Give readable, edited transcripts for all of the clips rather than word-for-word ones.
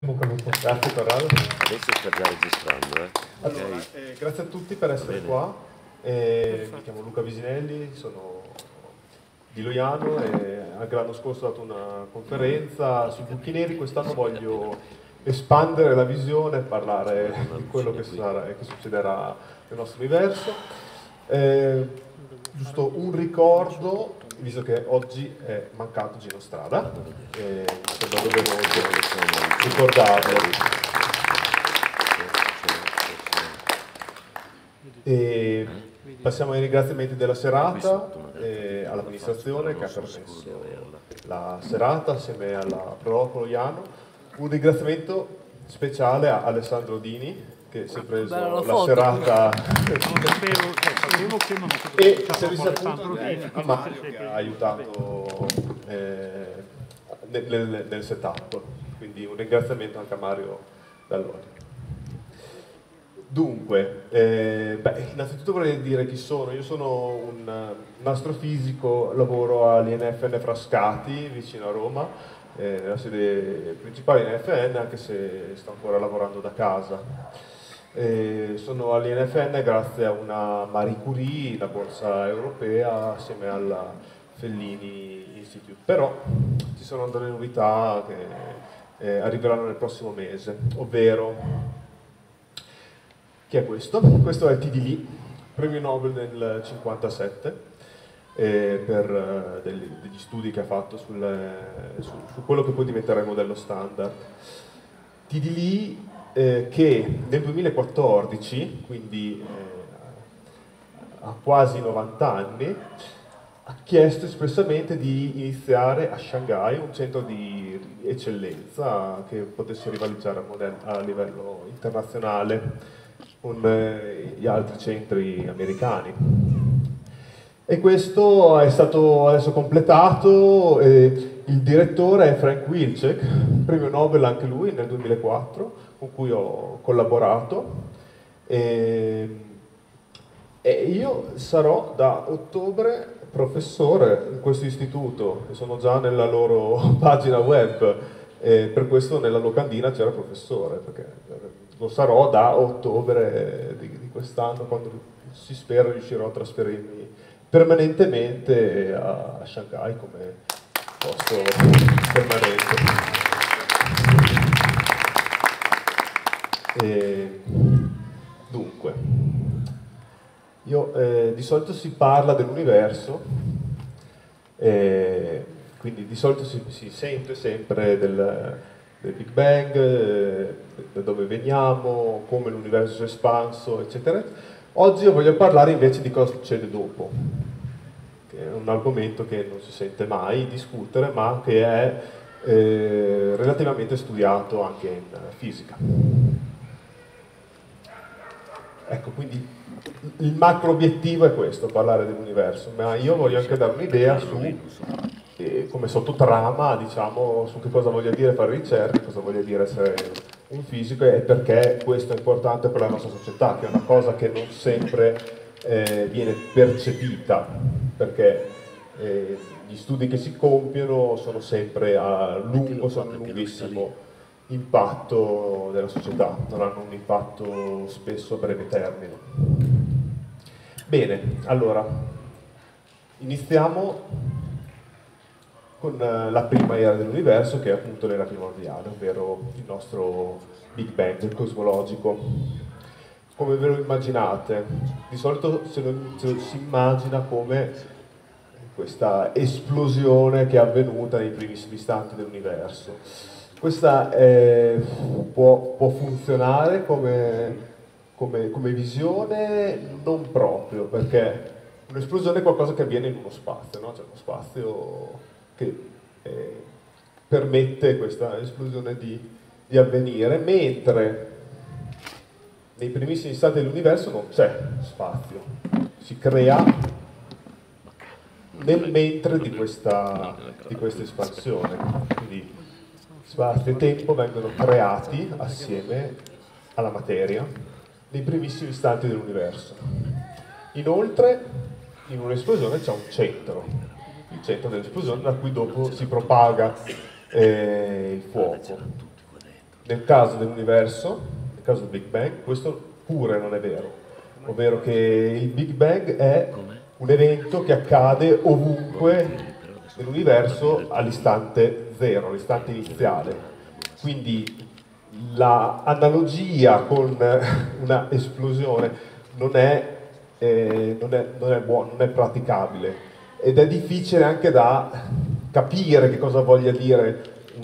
Grazie Corrado. Adesso sta già registrando. Allora, grazie a tutti per essere qua. Mi chiamo Luca Visinelli, sono di Loiano e anche l'anno scorso ho dato una conferenza sui buchi neri. Quest'anno voglio espandere la visione e parlare di quello che succederà nel nostro universo. Giusto un ricordo, visto che oggi è mancato Gino Strada, sembra doveroso ricordarlo. E passiamo ai ringraziamenti della serata, all'amministrazione che ha permesso la serata assieme alla Proloco Loiano. Un ringraziamento speciale a Alessandro Dini, che si è preso la serata e si è risaputo a Mario che ha aiutato nel setup, quindi un ringraziamento anche a Mario Dall'Olio. Dunque, innanzitutto vorrei dire chi sono. Io sono un astrofisico, lavoro all'INFN Frascati, vicino a Roma, nella sede principale INFN, anche se sto ancora lavorando da casa. Sono all'INFN grazie a una Marie Curie, la borsa europea, assieme alla Fellini Institute. Però ci sono delle novità che arriveranno nel prossimo mese, ovvero... Chi è questo? Questo è T.D. Lee, premio Nobel nel 1957 per degli studi che ha fatto su quello che poi diventerà il modello standard. T.D. Lee che nel 2014, quindi ha quasi 90 anni, ha chiesto espressamente di iniziare a Shanghai un centro di eccellenza che potesse rivalizzare a livello internazionale con gli altri centri americani. E questo è stato adesso completato. Il direttore è Frank Wilczek, premio Nobel anche lui nel 2004, con cui ho collaborato. E io sarò da ottobre professore in questo istituto, e sono già nella loro pagina web, per questo nella locandina c'era professore, perché lo sarò da ottobre di quest'anno, quando si spera riuscirò a trasferirmi permanentemente a Shanghai come posto permanente. Dunque, di solito si parla dell'universo, quindi di solito si sente sempre del Big Bang, da dove veniamo, come l'universo è espanso, eccetera. Oggi io voglio parlare invece di cosa succede dopo, che è un argomento che non si sente mai discutere, ma che è relativamente studiato anche in fisica. Ecco, quindi il macro obiettivo è questo, parlare dell'universo, ma io voglio anche dare un'idea su come sottotrama, diciamo, su che cosa voglia dire fare ricerca, cosa voglia dire essere un fisico e perché questo è importante per la nostra società, che è una cosa che non sempre viene percepita, perché gli studi che si compiono sono sempre a lungo, sono un lunghissimo impatto nella società, non hanno un impatto spesso a breve termine. Bene, allora, iniziamo con la prima era dell'universo, che è appunto l'era primordiale, ovvero il nostro Big Bang cosmologico. Come ve lo immaginate? Di solito se lo si immagina come questa esplosione che è avvenuta nei primissimi istanti dell'universo. Questa può funzionare come visione? Non proprio, perché un'esplosione è qualcosa che avviene in uno spazio, no? C'è uno spazio che permette questa esplosione di avvenire, mentre nei primissimi istanti dell'universo non c'è spazio, si crea nel mentre di questa espansione. Quindi spazio e tempo vengono creati assieme alla materia nei primissimi istanti dell'universo. Inoltre, in un'esplosione c'è un centro, il centro dell'esplosione da cui dopo si propaga il fuoco. Nel caso dell'universo, nel caso del Big Bang, questo pure non è vero, ovvero che il Big Bang è un evento che accade ovunque nell'universo all'istante zero, all'istante iniziale. Quindi l'analogia con una esplosione non è praticabile ed è difficile anche da capire che cosa voglia dire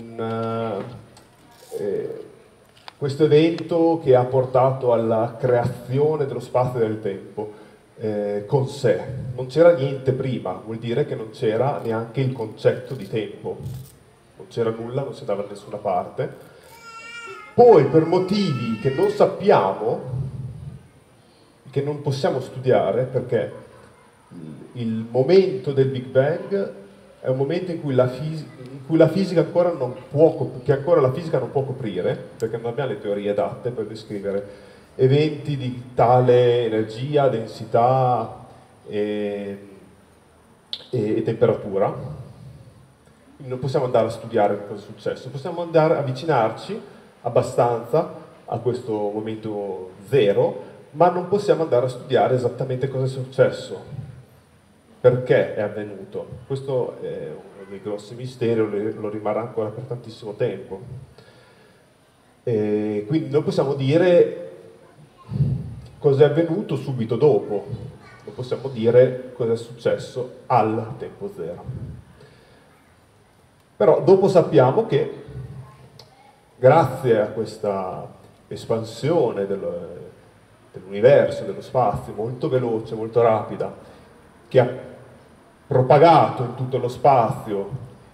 questo evento che ha portato alla creazione dello spazio e del tempo con sé. Non c'era niente prima, vuol dire che non c'era neanche il concetto di tempo, non c'era nulla, non si andava da nessuna parte. Poi per motivi che non sappiamo, che non possiamo studiare, perché il momento del Big Bang è un momento in cui la fisica ancora non può, che ancora la fisica non può coprire, perché non abbiamo le teorie adatte per descrivere eventi di tale energia, densità e temperatura. Quindi non possiamo andare a studiare cosa è successo, possiamo andare a avvicinarci abbastanza a questo momento zero, ma non possiamo andare a studiare esattamente cosa è successo, perché è avvenuto. Questo è uno dei grossi misteri, lo rimarrà ancora per tantissimo tempo. E quindi non possiamo dire cosa è avvenuto subito dopo, non possiamo dire cosa è successo al tempo zero. Però dopo sappiamo che grazie a questa espansione dell'universo, dello spazio, molto veloce, molto rapida, che ha propagato in tutto lo spazio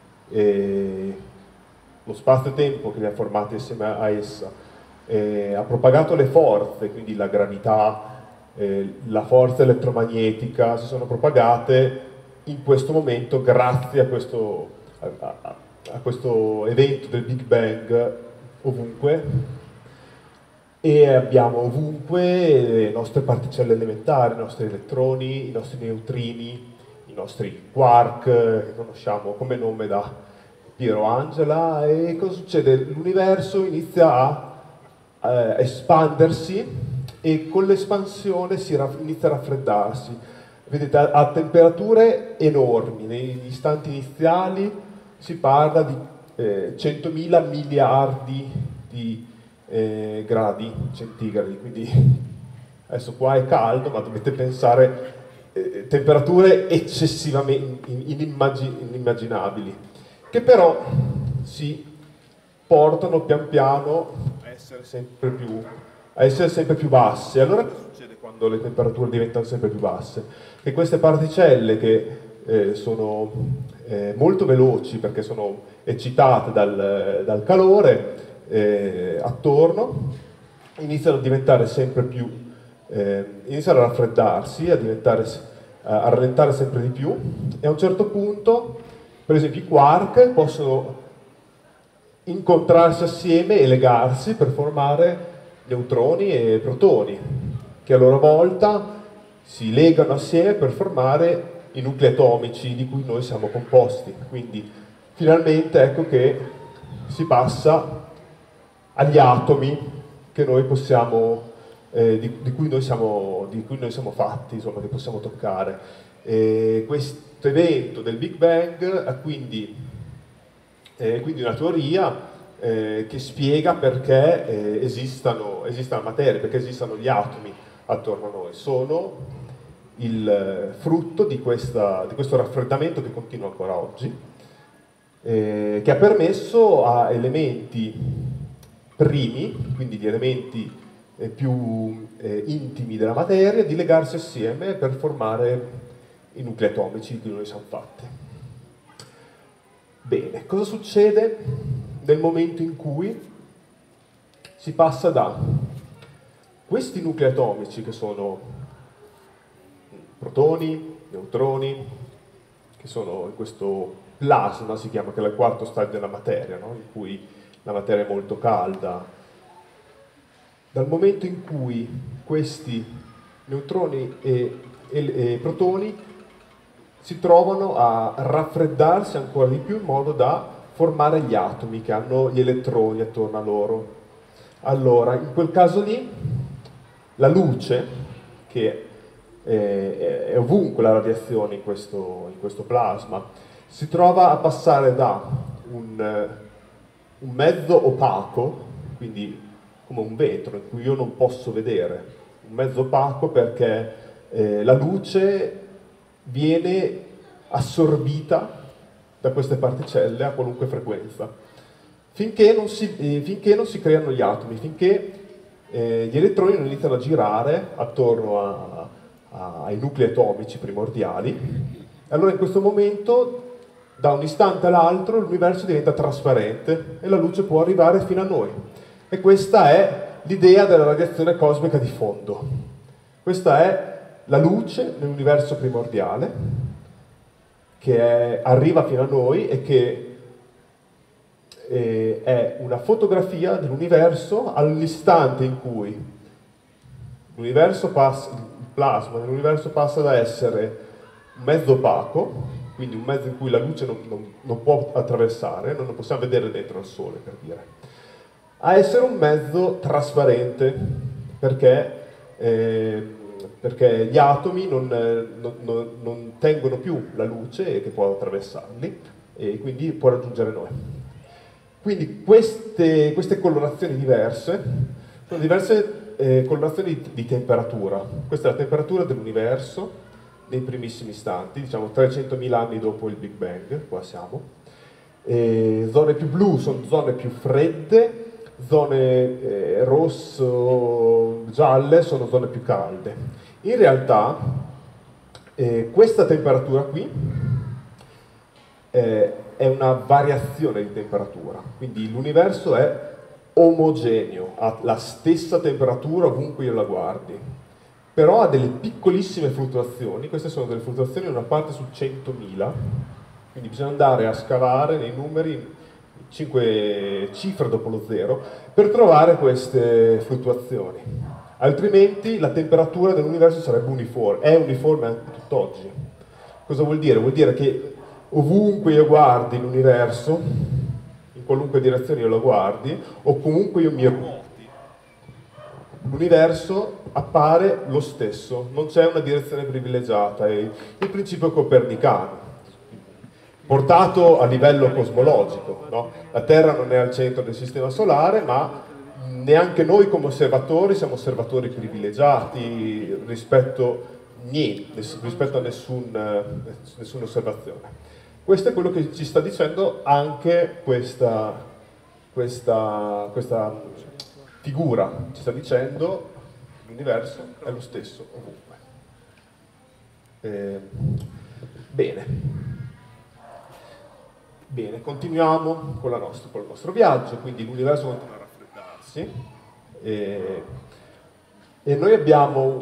lo spazio-tempo che li ha formati assieme a essa, ha propagato le forze, quindi la gravità, la forza elettromagnetica, si sono propagate in questo momento grazie a questo evento del Big Bang ovunque, e abbiamo ovunque le nostre particelle elementari, i nostri elettroni, i nostri neutrini, i nostri quark, che conosciamo come nome da Piero Angela. E cosa succede? L'universo inizia a espandersi e con l'espansione inizia a raffreddarsi. Vedete, a temperature enormi, negli istanti iniziali si parla di 100.000 miliardi di gradi centigradi, quindi adesso qua è caldo, ma dovete pensare temperature eccessivamente inimmaginabili, che però si portano pian piano a essere sempre più basse. Allora cosa succede quando le temperature diventano sempre più basse? Che queste particelle che sono molto veloci perché sono eccitate dal calore attorno, iniziano a diventare sempre più, iniziano a raffreddarsi, a rallentare sempre di più, e a un certo punto, per esempio, i quark possono incontrarsi assieme e legarsi per formare neutroni e protoni, che a loro volta si legano assieme per formare i nuclei atomici di cui noi siamo composti. Quindi finalmente ecco che si passa agli atomi che noi possiamo, di cui noi siamo fatti, insomma, che possiamo toccare. Questo evento del Big Bang ha quindi una teoria che spiega perché esista la materia, perché esistano gli atomi attorno a noi. Sono il frutto di questo raffreddamento che continua ancora oggi, che ha permesso a elementi primi, quindi gli elementi più intimi della materia, di legarsi assieme per formare i nuclei atomici di cui noi siamo fatti. Bene, cosa succede nel momento in cui si passa da questi nuclei atomici, che sono protoni, neutroni, che sono in questo plasma, si chiama, che è il quarto stadio della materia, no? In cui la materia è molto calda. Dal momento in cui questi neutroni e protoni si trovano a raffreddarsi ancora di più in modo da formare gli atomi che hanno gli elettroni attorno a loro. Allora, in quel caso lì, la luce, che è ovunque la radiazione in questo plasma, si trova a passare da un mezzo opaco, quindi come un vetro in cui io non posso vedere, un mezzo opaco perché la luce viene assorbita da queste particelle a qualunque frequenza, finché non si creano gli atomi, finché gli elettroni non iniziano a girare attorno ai nuclei atomici primordiali. Allora in questo momento, da un istante all'altro, l'universo diventa trasparente e la luce può arrivare fino a noi. E questa è l'idea della radiazione cosmica di fondo. Questa è la luce nell'universo primordiale, che arriva fino a noi e che è una fotografia dell'universo all'istante in cui il plasma dell'universo passa da essere un mezzo opaco, quindi un mezzo in cui la luce non può attraversare, non possiamo vedere dentro al Sole, per dire, a essere un mezzo trasparente, perché gli atomi non tengono più la luce che può attraversarli e quindi può raggiungere noi. Quindi queste colorazioni diverse sono diverse colorazioni di temperatura. Questa è la temperatura dell'universo nei primissimi istanti, diciamo 300.000 anni dopo il Big Bang, qua siamo. Zone più blu sono zone più fredde, zone rosso-gialle sono zone più calde. In realtà questa temperatura qui è una variazione di temperatura, quindi l'universo è omogeneo, ha la stessa temperatura ovunque io la guardi, però ha delle piccolissime fluttuazioni. Queste sono delle fluttuazioni una parte su 100.000, quindi bisogna andare a scavare nei numeri 5 cifre dopo lo zero per trovare queste fluttuazioni, altrimenti la temperatura dell'universo sarebbe uniforme, è uniforme anche tutt'oggi. Cosa vuol dire? Vuol dire che ovunque io guardi l'universo, in qualunque direzione io lo guardi, o comunque io mi ruoti, l'universo appare lo stesso, non c'è una direzione privilegiata, è il principio copernicano, portato a livello cosmologico, no? La Terra non è al centro del Sistema Solare, ma neanche noi come osservatori siamo osservatori privilegiati rispetto a nessuna osservazione. Questo è quello che ci sta dicendo anche questa figura, ci sta dicendo che l'universo è lo stesso ovunque. Bene, continuiamo con il nostro viaggio, quindi l'universo continua a raffreddarsi e noi abbiamo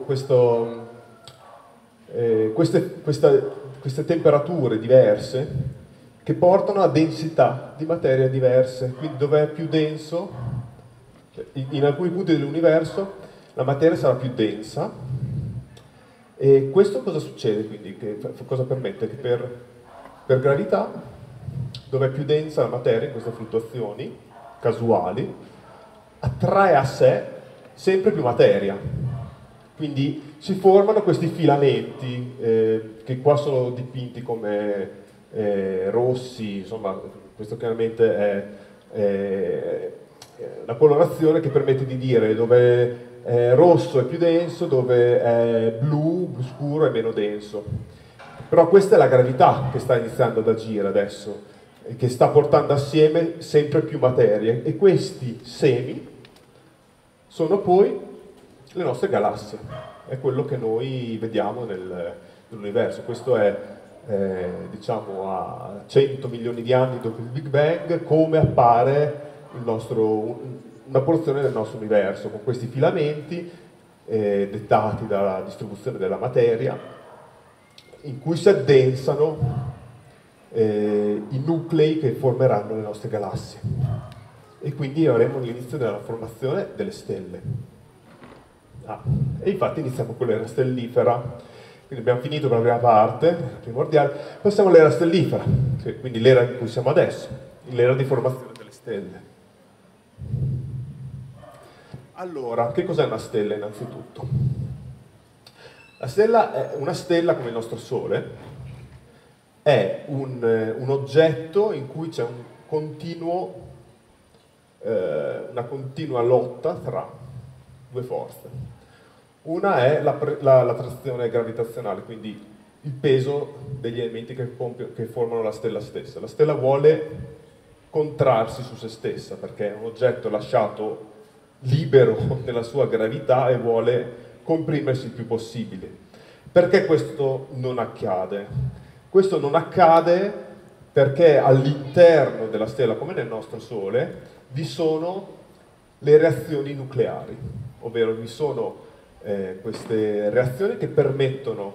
queste temperature diverse che portano a densità di materia diverse, quindi dove è più denso, in alcuni punti dell'universo la materia sarà più densa. E questo cosa succede quindi? Cosa permette? Che per gravità, dove è più densa la materia in queste fluttuazioni casuali, attrae a sé sempre più materia. Quindi si formano questi filamenti che qua sono dipinti come rossi, insomma questo chiaramente è la colorazione che permette di dire dove rosso è più denso, dove è blu scuro è meno denso. Però questa è la gravità che sta iniziando ad agire adesso, che sta portando assieme sempre più materie, e questi semi sono poi le nostre galassie, è quello che noi vediamo nell'universo. Questo è diciamo a 100 milioni di anni dopo il Big Bang come appare una porzione del nostro universo, con questi filamenti dettati dalla distribuzione della materia, in cui si addensano i nuclei che formeranno le nostre galassie, e quindi avremo l'inizio della formazione delle stelle. E infatti iniziamo con l'era stellifera. Quindi abbiamo finito con la prima parte primordiale, passiamo all'era stellifera, quindi l'era in cui siamo adesso, l'era di formazione delle stelle. Allora, che cos'è una stella innanzitutto? La stella è una stella come il nostro Sole, è un oggetto in cui c'è una continua lotta tra due forze. Una è l'attrazione gravitazionale, quindi il peso degli elementi che formano la stella stessa. La stella vuole contrarsi su se stessa perché è un oggetto lasciato libero nella sua gravità e vuole comprimersi il più possibile. Perché questo non accade? Questo non accade perché all'interno della stella, come nel nostro Sole, vi sono le reazioni nucleari, ovvero vi sono queste reazioni che permettono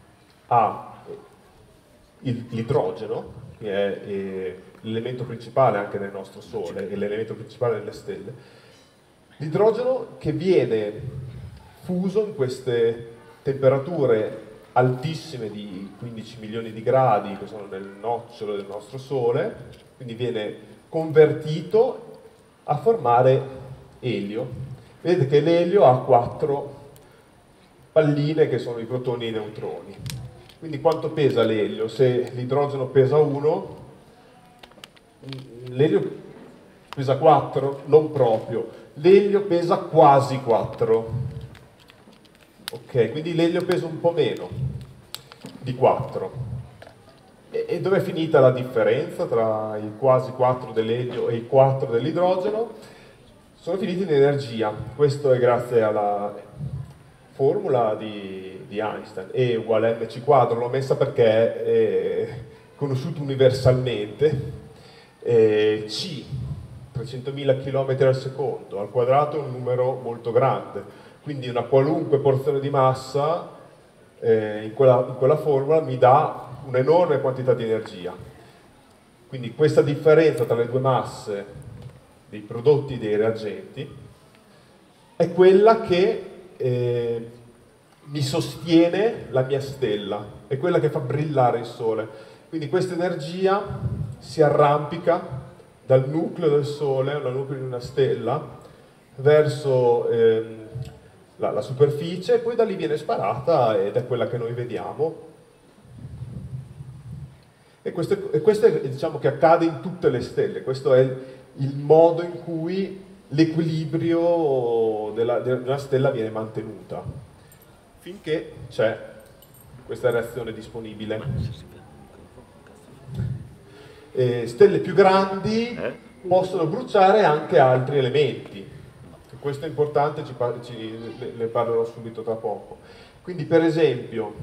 all'idrogeno, che è l'elemento principale anche nel nostro Sole e l'elemento principale nelle stelle, l'idrogeno che viene fuso in queste temperature altissime di 15 milioni di gradi, che sono nel nocciolo del nostro Sole, quindi viene convertito a formare elio. Vedete che l'elio ha 4 palline che sono i protoni e i neutroni. Quindi quanto pesa l'elio? Se l'idrogeno pesa 1, l'elio pesa 4? Non proprio. L'elio pesa quasi 4. Ok, quindi l'elio pesa un po' meno di 4. E dove è finita la differenza tra i quasi 4 dell'elio e i 4 dell'idrogeno? Sono finiti in energia. Questo è grazie alla formula di Einstein. E uguale mc quadro, l'ho messa perché è conosciuto universalmente. C, 300.000 km al secondo, al quadrato è un numero molto grande. Quindi una qualunque porzione di massa in quella formula mi dà un'enorme quantità di energia. Quindi questa differenza tra le due masse dei prodotti dei reagenti è quella che mi sostiene la mia stella, è quella che fa brillare il Sole. Quindi questa energia si arrampica dal nucleo del Sole, dal nucleo di una stella, verso la superficie, e poi da lì viene sparata ed è quella che noi vediamo. E questo è, diciamo, che accade in tutte le stelle. Questo è il modo in cui l'equilibrio della stella viene mantenuta, finché c'è questa reazione disponibile. Stelle più grandi possono bruciare anche altri elementi. Questo è importante, ne parlerò subito tra poco. Quindi per esempio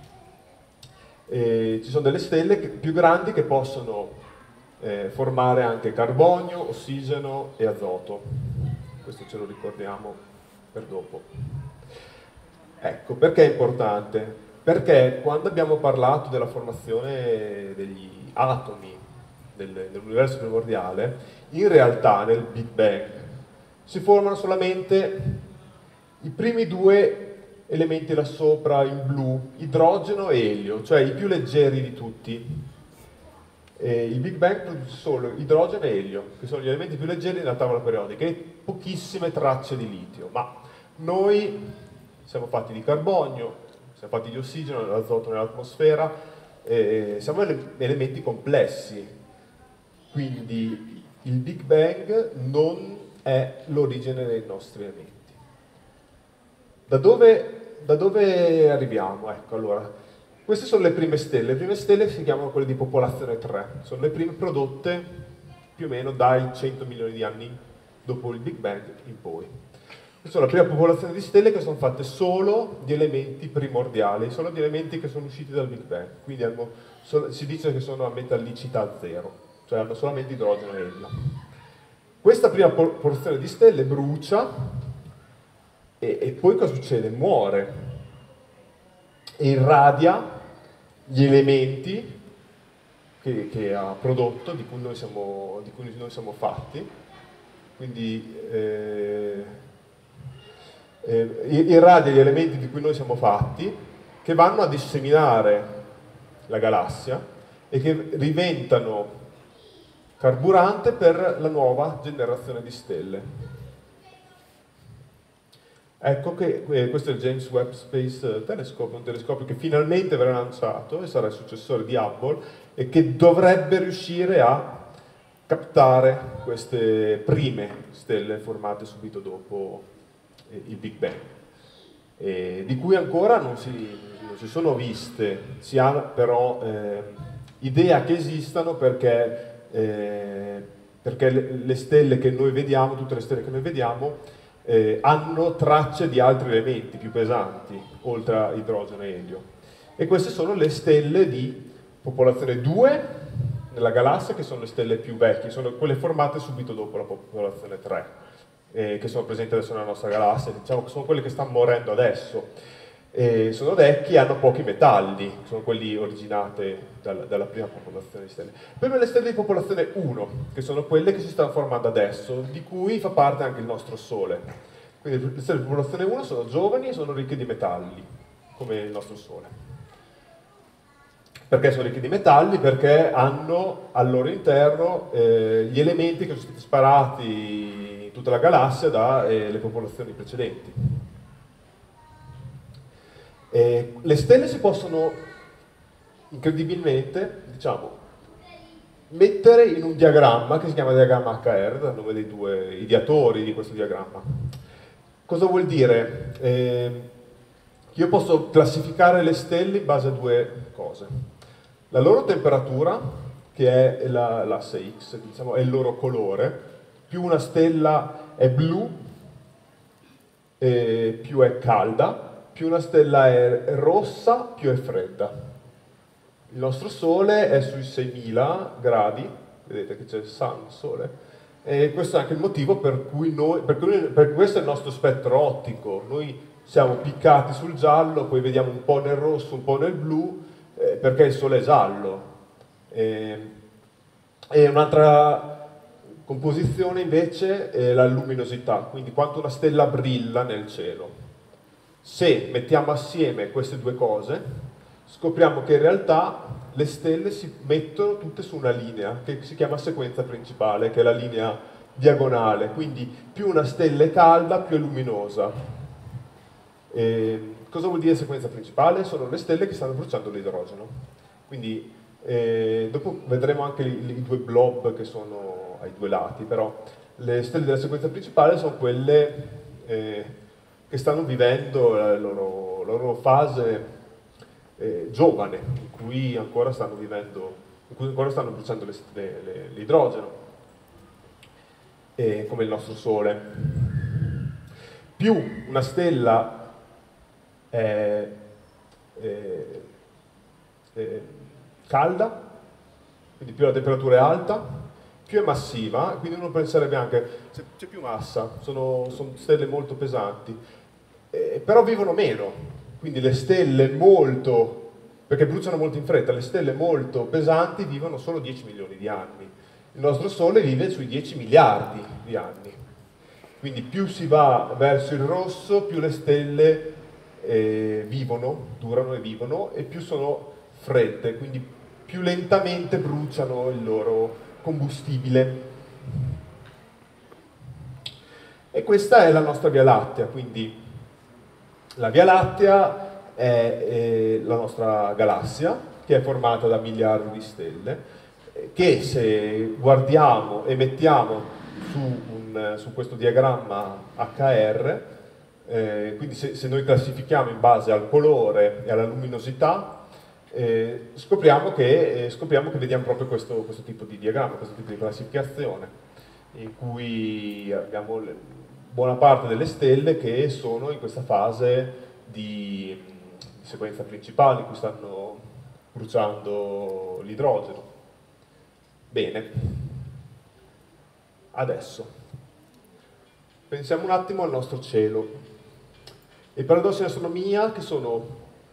ci sono delle stelle più grandi che possono formare anche carbonio, ossigeno e azoto. Questo ce lo ricordiamo per dopo. Ecco, perché è importante? Perché quando abbiamo parlato della formazione degli atomi nell'universo primordiale, in realtà nel Big Bang si formano solamente i primi 2 elementi là sopra in blu, idrogeno e elio, cioè i più leggeri di tutti. Il Big Bang produce solo idrogeno e elio, che sono gli elementi più leggeri della tavola periodica, e pochissime tracce di litio. Ma noi siamo fatti di carbonio, siamo fatti di ossigeno, dell'azoto nell'atmosfera, siamo elementi complessi. Quindi il Big Bang non è l'origine dei nostri elementi. Da dove arriviamo? Ecco, allora, queste sono le prime stelle. Le prime stelle si chiamano quelle di popolazione 3. Sono le prime prodotte più o meno dai 100 milioni di anni dopo il Big Bang in poi. Questa è la prima popolazione di stelle che sono fatte solo di elementi primordiali, solo di elementi che sono usciti dal Big Bang. Quindi si dice che sono a metallicità zero, cioè hanno solamente idrogeno e elio. Questa prima porzione di stelle brucia e poi cosa succede? Muore e irradia gli elementi che ha prodotto, di cui noi siamo fatti. Quindi irradia gli elementi di cui noi siamo fatti, che vanno a disseminare la galassia e che diventano carburante per la nuova generazione di stelle. Ecco che questo è il James Webb Space Telescope, un telescopio che finalmente verrà lanciato e sarà il successore di Hubble e che dovrebbe riuscire a captare queste prime stelle formate subito dopo il Big Bang, di cui ancora non si sono viste, si ha però idea che esistano perché le stelle che noi vediamo, tutte le stelle che noi vediamo, hanno tracce di altri elementi più pesanti, oltre a idrogeno e elio. E queste sono le stelle di popolazione 2 nella galassia, che sono le stelle più vecchie, sono quelle formate subito dopo la popolazione 3, che sono presenti adesso nella nostra galassia, diciamo che sono quelle che stanno morendo adesso. Sono vecchi e hanno pochi metalli, sono quelli originati dalla prima popolazione di stelle. Poi le stelle di popolazione 1, che sono quelle che si stanno formando adesso, di cui fa parte anche il nostro Sole. Quindi le stelle di popolazione 1 sono giovani e sono ricche di metalli, come il nostro Sole. Perché sono ricche di metalli? Perché hanno al loro interno gli elementi che sono stati sparati in tutta la galassia dalle popolazioni precedenti. Le stelle si possono incredibilmente, diciamo, mettere in un diagramma che si chiama diagramma HR, dal nome dei due ideatori di questo diagramma. Cosa vuol dire? Io posso classificare le stelle in base a due cose. La loro temperatura, che è l'asse X, diciamo, è il loro colore. Più una stella è blu, più è calda. Più una stella è rossa, più è fredda. Il nostro Sole è sui 6000 gradi, vedete che c'è il Sole, e questo è anche il motivo per cui per questo è il nostro spettro ottico. Noi siamo piccati sul giallo, poi vediamo un po' nel rosso, un po' nel blu, perché il Sole è giallo. E un'altra composizione invece è la luminosità, quindi quanto una stella brilla nel cielo. Se mettiamo assieme queste due cose, scopriamo che in realtà le stelle si mettono tutte su una linea che si chiama sequenza principale, che è la linea diagonale, quindi più una stella è calda, più è luminosa. Cosa vuol dire sequenza principale? Sono le stelle che stanno bruciando l'idrogeno. Quindi dopo vedremo anche i due blob che sono ai due lati, però le stelle della sequenza principale sono quelle che stanno vivendo la loro fase giovane, in cui ancora stanno vivendo, in cui ancora stanno bruciando l'idrogeno, come il nostro Sole. Più una stella è calda, quindi più la temperatura è alta, più è massiva, quindi uno penserebbe anche se c'è più massa, sono stelle molto pesanti, però vivono meno, quindi le stelle perché bruciano molto in fretta, le stelle molto pesanti vivono solo 10 milioni di anni, il nostro Sole vive sui 10 miliardi di anni, quindi più si va verso il rosso, più le stelle durano e vivono, e più sono fredde, quindi più lentamente bruciano il loro combustibile. E questa è la nostra Via Lattea, quindi la Via Lattea è la nostra galassia, che è formata da miliardi di stelle, che se guardiamo e mettiamo su questo diagramma HR, quindi se noi classifichiamo in base al colore e alla luminosità, scopriamo che vediamo proprio questo tipo di diagramma, questo tipo di classificazione, in cui abbiamo buona parte delle stelle che sono in questa fase di sequenza principale, in cui stanno bruciando l'idrogeno. Bene, adesso pensiamo un attimo al nostro cielo. I paradossi dell'astronomia che sono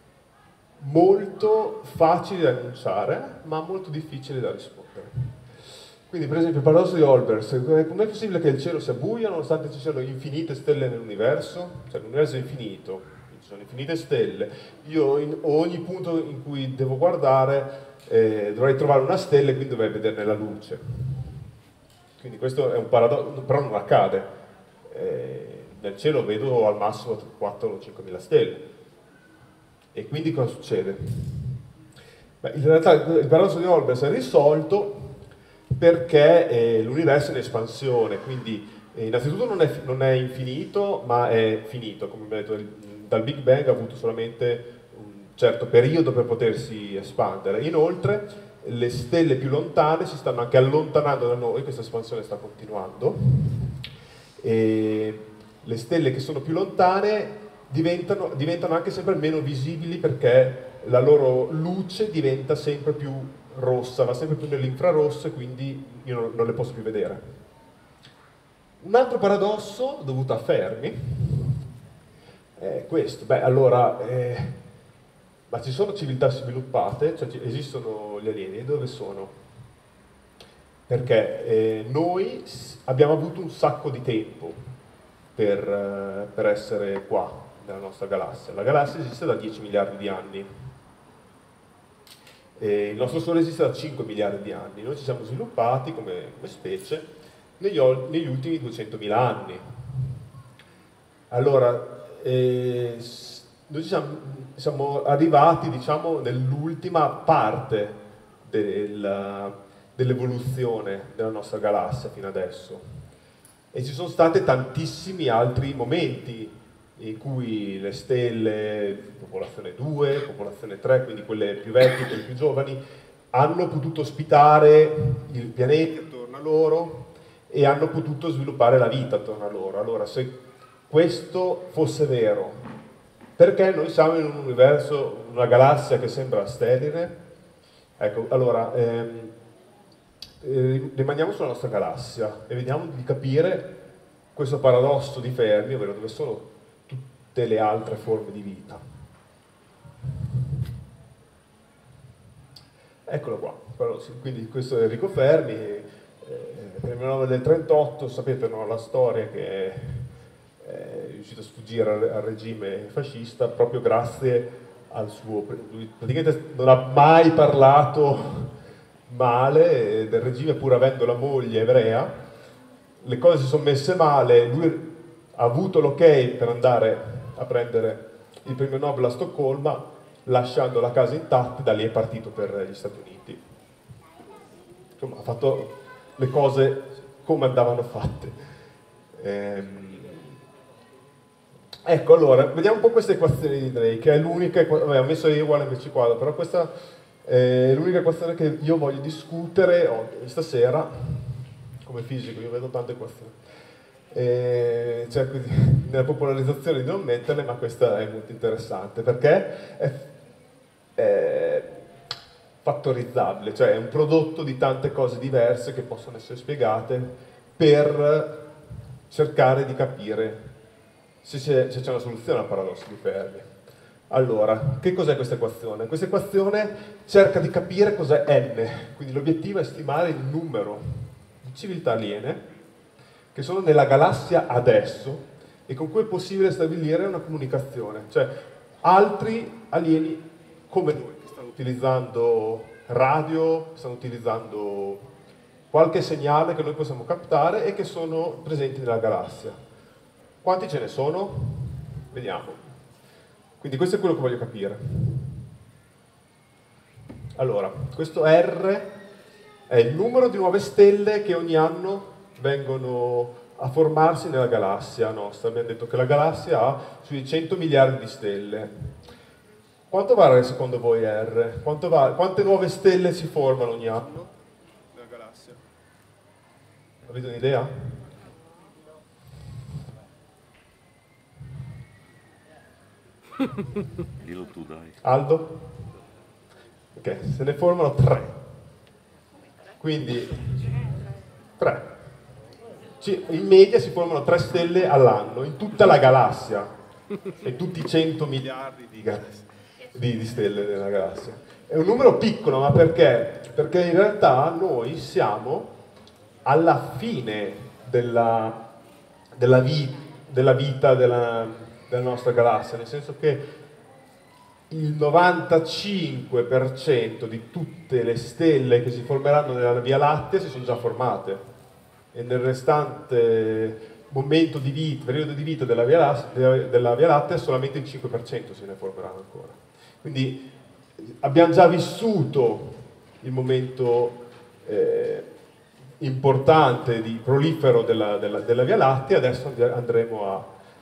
molto facili da enunciare, ma molto difficili da rispondere. Quindi, per esempio, il paradosso di Olbers: com'è possibile che il cielo sia buio nonostante ci siano infinite stelle nell'universo? Cioè, l'universo è infinito, ci sono infinite stelle. Io in ogni punto in cui devo guardare dovrei trovare una stella e quindi dovrei vederne la luce. Quindi questo è un paradosso, però non accade. nel cielo vedo al massimo 4 o 5 mila stelle. E quindi cosa succede? Beh, in realtà il paradosso di Olbers è risolto perché l'universo è in espansione, quindi innanzitutto non è infinito, ma è finito, come abbiamo detto, dal Big Bang ha avuto solamente un certo periodo per potersi espandere. Inoltre le stelle più lontane si stanno anche allontanando da noi, questa espansione sta continuando, e le stelle che sono più lontane diventano anche sempre meno visibili perché la loro luce diventa sempre più rossa, va sempre più nell'infrarosso e quindi io non le posso più vedere. Un altro paradosso dovuto a Fermi è questo. Beh, allora, ma ci sono civiltà sviluppate, cioè esistono gli alieni, dove sono? Perché noi abbiamo avuto un sacco di tempo per essere qua, nella nostra galassia. La galassia esiste da 10 miliardi di anni. E il nostro Sole esiste da 5 miliardi di anni. Noi ci siamo sviluppati come specie negli ultimi 200.000 anni. Allora, noi siamo arrivati, diciamo, nell'ultima parte dell'evoluzione della nostra galassia fino adesso. E ci sono stati tantissimi altri momenti in cui le stelle, popolazione 2, popolazione 3, quindi quelle più vecchie, quelle più giovani, hanno potuto ospitare i pianeti attorno a loro e hanno potuto sviluppare la vita attorno a loro. Allora, se questo fosse vero, perché noi siamo in un universo, una galassia che sembra sterile? Ecco, allora, rimaniamo sulla nostra galassia e vediamo di capire questo paradosso di Fermi, ovvero dove sono tutte le altre forme di vita. Eccolo qua, quindi questo è Enrico Fermi, nel 1938, sapete, no, la storia che è riuscito a sfuggire al regime fascista proprio grazie al suo... Lui praticamente non ha mai parlato male del regime pur avendo la moglie ebrea, le cose si sono messe male, lui ha avuto l'ok per andare a prendere il premio Nobel a Stoccolma, lasciando la casa intatta, da lì è partito per gli Stati Uniti. Insomma, ha fatto le cose come andavano fatte. Ecco, allora, vediamo un po' questa equazione di Drake, che è l'unica, vabbè, ho messo E uguale mc quadro, però questa è l'unica equazione che io voglio discutere stasera, come fisico, io vedo tante equazioni. Cerco nella popolarizzazione di non metterle, ma questa è molto interessante, perché è fattorizzabile, cioè è un prodotto di tante cose diverse che possono essere spiegate per cercare di capire se c'è una soluzione al paradosso di Fermi. Allora, che cos'è questa equazione? Questa equazione cerca di capire cos'è n, quindi l'obiettivo è stimare il numero di civiltà aliene che sono nella galassia adesso e con cui è possibile stabilire una comunicazione, cioè altri alieni come noi, che stanno utilizzando radio, stanno utilizzando qualche segnale che noi possiamo captare e che sono presenti nella galassia. Quanti ce ne sono? Vediamo. Quindi questo è quello che voglio capire. Allora, questo R è il numero di nuove stelle che ogni anno vengono a formarsi nella galassia nostra. Abbiamo detto che la galassia ha sui 100 miliardi di stelle. Quanto vale secondo voi R? Quante nuove stelle si formano ogni anno nella galassia? Avete un'idea? Dillo tu, dai. Aldo? Ok, se ne formano 3. Quindi 3. In media si formano 3 stelle all'anno in tutta la galassia e tutti i 100 miliardi di stelle nella galassia. È un numero piccolo, ma perché? Perché in realtà noi siamo alla fine della vita della nostra galassia, nel senso che il 95% di tutte le stelle che si formeranno nella Via Lattea si sono già formate e nel restante periodo di vita della Via Lattea solamente il 5% se ne formeranno ancora. Quindi abbiamo già vissuto il momento importante di prolifero della Via Lattea, adesso andremo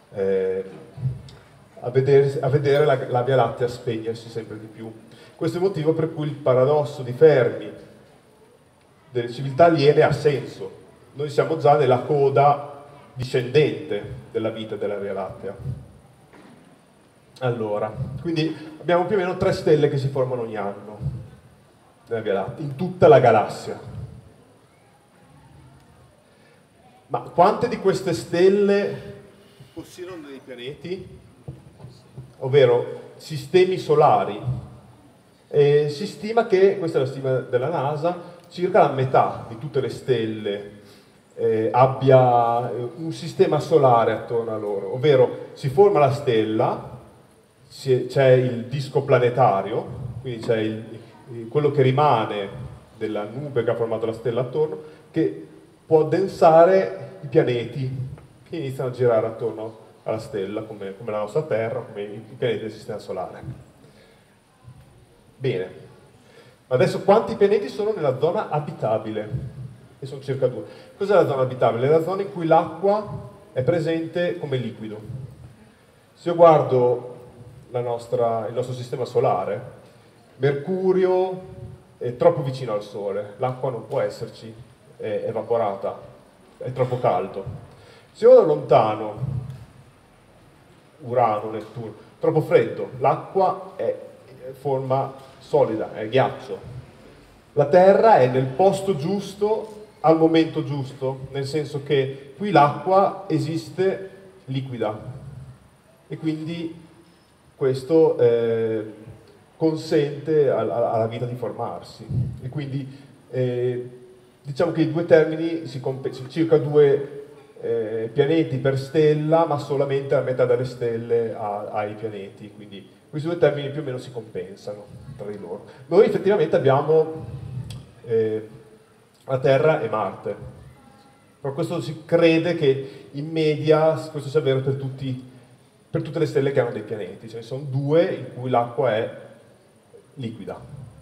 a vedere la Via Lattea spegnersi sempre di più. Questo è il motivo per cui il paradosso di Fermi delle civiltà aliene ha senso. Noi siamo già nella coda discendente della vita della Via Lattea. Allora, quindi abbiamo più o meno 3 stelle che si formano ogni anno nella Via Lattea, in tutta la galassia. Ma quante di queste stelle possiedono dei pianeti? Ovvero sistemi solari? Si stima che, questa è la stima della NASA, circa la metà di tutte le stelle abbia un sistema solare attorno a loro, ovvero si forma la stella, c'è il disco planetario, quindi c'è quello che rimane della nube che ha formato la stella attorno, che può addensare i pianeti che iniziano a girare attorno alla stella, come la nostra Terra, come i pianeti del sistema solare. Bene, ma adesso quanti pianeti sono nella zona abitabile? E sono circa 2. Cos'è la zona abitabile? È la zona in cui l'acqua è presente come liquido. Se io guardo il nostro sistema solare, Mercurio è troppo vicino al Sole, l'acqua non può esserci, è evaporata, è troppo caldo. Se io vado lontano, Urano, Nettuno, troppo freddo, l'acqua è forma solida, è ghiaccio. La Terra è nel posto giusto, al momento giusto, nel senso che qui l'acqua esiste liquida e quindi questo consente alla vita di formarsi. E quindi diciamo che i due termini circa 2 pianeti per stella, ma solamente la metà delle stelle ha i pianeti, quindi questi 2 termini più o meno si compensano tra di loro. Noi effettivamente abbiamo la Terra e Marte, però questo si crede che in media questo sia vero per tutte le stelle che hanno dei pianeti, ce ne sono 2 in cui l'acqua è liquida.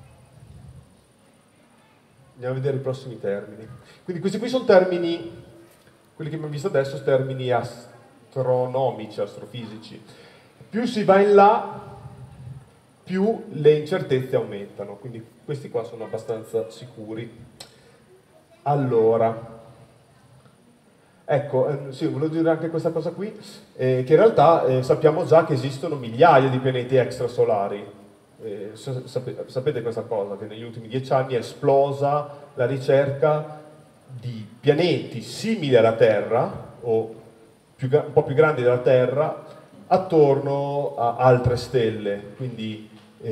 Andiamo a vedere i prossimi termini. Quindi questi qui sono termini, quelli che abbiamo visto adesso, sono termini astronomici, astrofisici. Più si va in là, più le incertezze aumentano, quindi questi qua sono abbastanza sicuri. Allora, ecco, sì, volevo dire anche questa cosa qui, che in realtà sappiamo già che esistono migliaia di pianeti extrasolari. Sapete questa cosa, che negli ultimi 10 anni è esplosa la ricerca di pianeti simili alla Terra, o un po' più grandi della Terra, attorno a altre stelle. Quindi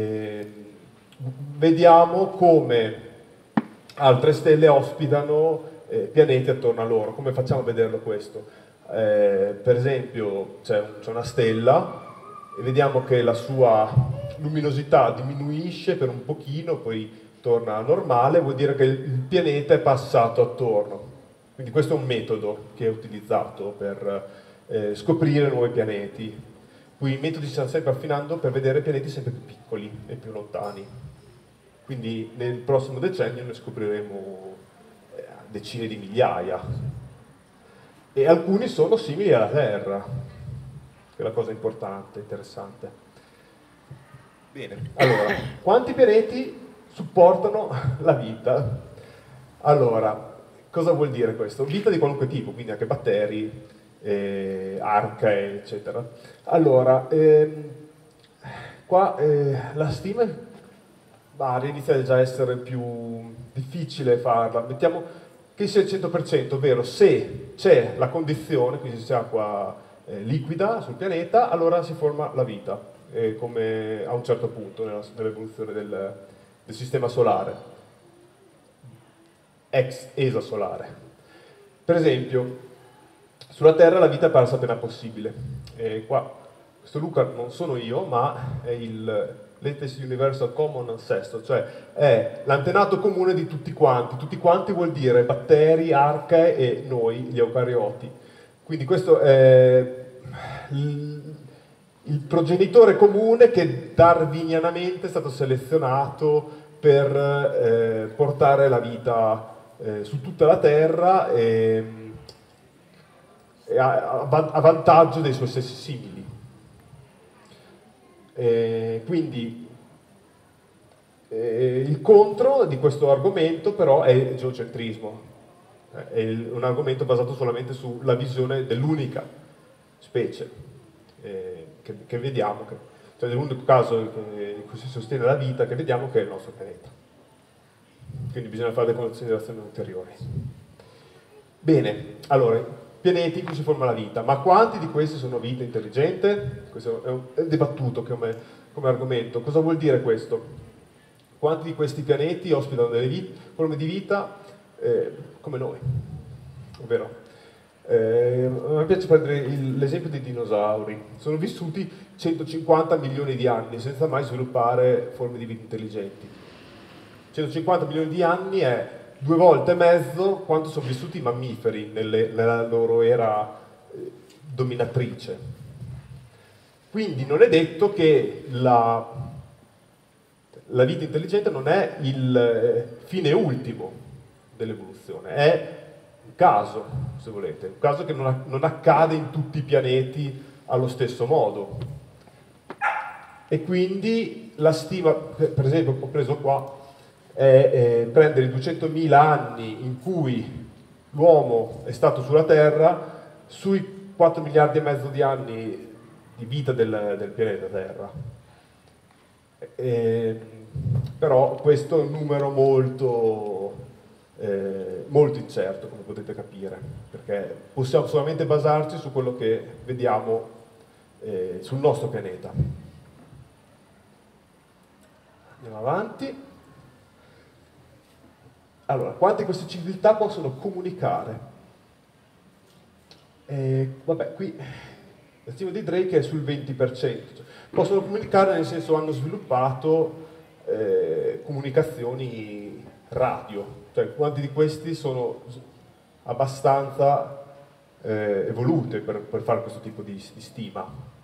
vediamo come altre stelle ospitano pianeti attorno a loro. Come facciamo a vederlo questo? Per esempio c'è una stella e vediamo che la sua luminosità diminuisce per un pochino, poi torna normale, vuol dire che il pianeta è passato attorno. Quindi questo è un metodo che è utilizzato per scoprire nuovi pianeti. Qui i metodi si stanno sempre affinando per vedere pianeti sempre più piccoli e più lontani. Quindi nel prossimo decennio ne scopriremo decine di migliaia. E alcuni sono simili alla Terra, che è la cosa importante, interessante. Bene, allora, quanti pianeti supportano la vita? Allora, cosa vuol dire questo? Vita di qualunque tipo, quindi anche batteri, arcae, eccetera. Allora, qua la stima inizia già a essere più difficile farla. Mettiamo che sia il 100%, ovvero se c'è la condizione, quindi se c'è acqua liquida sul pianeta, allora si forma la vita, come a un certo punto nell'evoluzione del sistema solare, esasolare. Per esempio, sulla Terra la vita è parsa appena possibile. Qua, questo Luca non sono io, ma è il Latest Universal Common Ancestor, cioè è l'antenato comune di tutti quanti. Tutti quanti vuol dire batteri, arcae e noi, gli eucarioti. Quindi questo è il progenitore comune che darwinianamente è stato selezionato per portare la vita su tutta la Terra a vantaggio dei suoi stessi simili. Quindi il contro di questo argomento però è il geocentrismo, è un argomento basato solamente sulla visione dell'unica specie che vediamo, cioè dell'unico caso in cui si sostiene la vita che vediamo, che è il nostro pianeta. Quindi bisogna fare delle considerazioni ulteriori. Bene, allora, pianeti in cui si forma la vita, ma quanti di questi sono vita intelligente? Questo è dibattuto come argomento. Cosa vuol dire questo? Quanti di questi pianeti ospitano delle forme di vita come noi, ovvero a me piace prendere l'esempio dei dinosauri. Sono vissuti 150 milioni di anni senza mai sviluppare forme di vita intelligenti. 150 milioni di anni è 2 volte e mezzo quanto sono vissuti i mammiferi nella loro era dominatrice. Quindi non è detto che la vita intelligente non è il fine ultimo dell'evoluzione, è un caso, se volete, un caso che non accade in tutti i pianeti allo stesso modo. E quindi la stima, per esempio, ho preso qua, è prendere i 200.000 anni in cui l'uomo è stato sulla Terra sui 4 miliardi e mezzo di anni di vita del pianeta Terra. Però questo è un numero molto incerto, come potete capire, perché possiamo solamente basarci su quello che vediamo sul nostro pianeta. Andiamo avanti. Allora, quante queste civiltà possono comunicare? Vabbè, qui la stima di Drake è sul 20%. Cioè, possono comunicare nel senso hanno sviluppato comunicazioni radio, cioè quanti di questi sono abbastanza evolute per fare questo tipo di stima.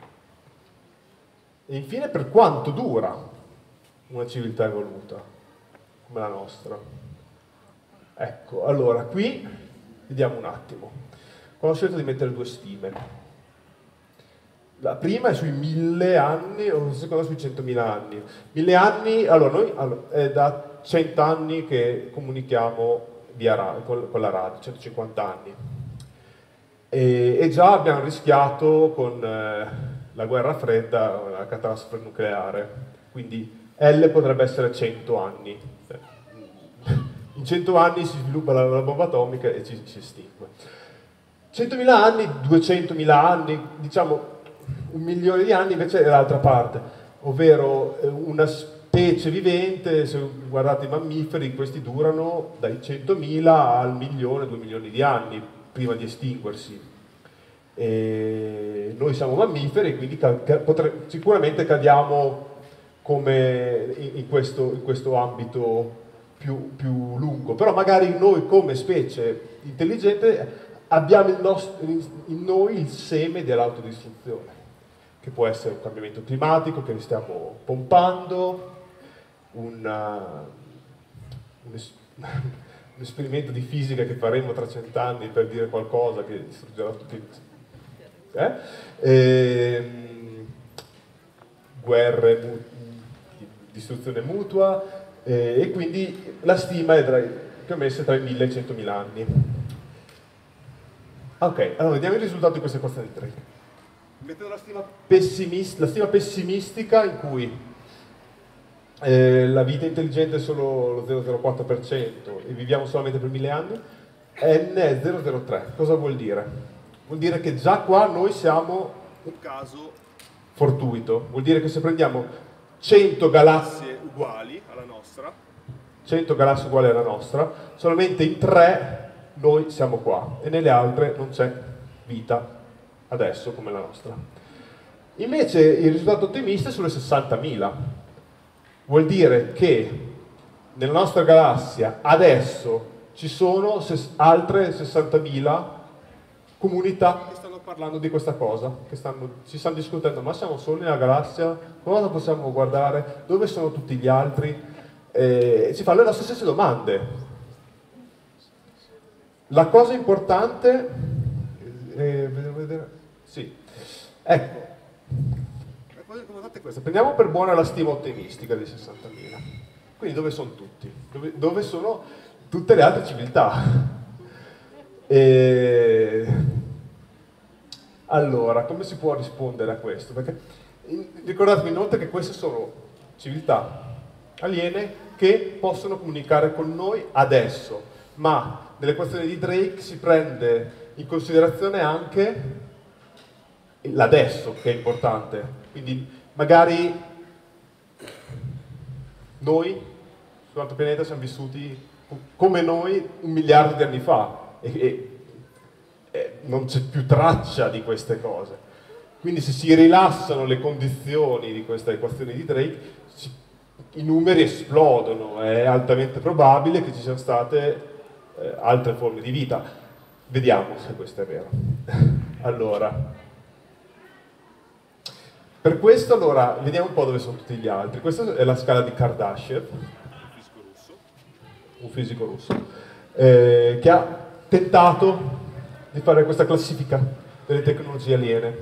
E infine per quanto dura una civiltà evoluta come la nostra. Ecco, allora qui vediamo un attimo. Qua ho scelto di mettere 2 stime. La prima è sui 1000 anni, o la seconda sui 100.000 anni. 1000 anni, allora è da 100 anni che comunichiamo con la radio, 150 anni. E già abbiamo rischiato con la guerra fredda la catastrofe nucleare, quindi L potrebbe essere 100 anni. In 100 anni si sviluppa la bomba atomica e si estingue. 100.000 anni, 200.000 anni, diciamo 1 milione di anni invece è l'altra parte, ovvero una specie vivente, se guardate i mammiferi, questi durano dai 100.000 al 1.000.000, 2 milioni di anni prima di estinguersi. E noi siamo mammiferi, quindi sicuramente cadiamo come in questo ambito più lungo, però magari noi come specie intelligente abbiamo in noi il seme dell'autodistruzione, che può essere un cambiamento climatico che stiamo pompando, un esperimento di fisica che faremo tra 100 anni per dire qualcosa che distruggerà tutti, guerre, distruzione mutua, e quindi la stima è più o meno tra i 1000 e i 100.000 anni. Ok, allora vediamo il risultato di questa equazione di Drake. Metto la stima pessimistica in cui la vita intelligente è solo lo 0,04% e viviamo solamente per 1000 anni, n è 0,03. Cosa vuol dire? Vuol dire che già qua noi siamo un caso fortuito. Vuol dire che se prendiamo 100 galassie uguali alla nostra, solamente in 3 noi siamo qua e nelle altre non c'è vita adesso come la nostra. Invece il risultato ottimista è sulle 60.000. Vuol dire che nella nostra galassia adesso ci sono altre 60.000 comunità che stanno parlando di questa cosa, ci stanno discutendo, ma siamo soli nella galassia? Cosa possiamo guardare? Dove sono tutti gli altri? Ci fanno le nostre stesse domande. La cosa importante, sì, ecco, la cosa importante è questa. Prendiamo per buona la stima ottimistica di 60.000. Quindi dove sono tutti? Dove sono tutte le altre civiltà? Allora, come si può rispondere a questo? Perché ricordatevi inoltre che queste sono civiltà aliene che possono comunicare con noi adesso, ma nelle questioni di Drake si prende in considerazione anche l'adesso, che è importante. Quindi magari noi sull'altro pianeta siamo vissuti come noi 1 miliardo di anni fa e non c'è più traccia di queste cose. Quindi se si rilassano le condizioni di questa equazione di Drake, i numeri esplodono, è altamente probabile che ci siano state altre forme di vita. Vediamo se questo è vero. Allora, per questo allora vediamo un po' dove sono tutti gli altri. Questa è la scala di Kardashev, un fisico russo, che ha tentato di fare questa classifica delle tecnologie aliene.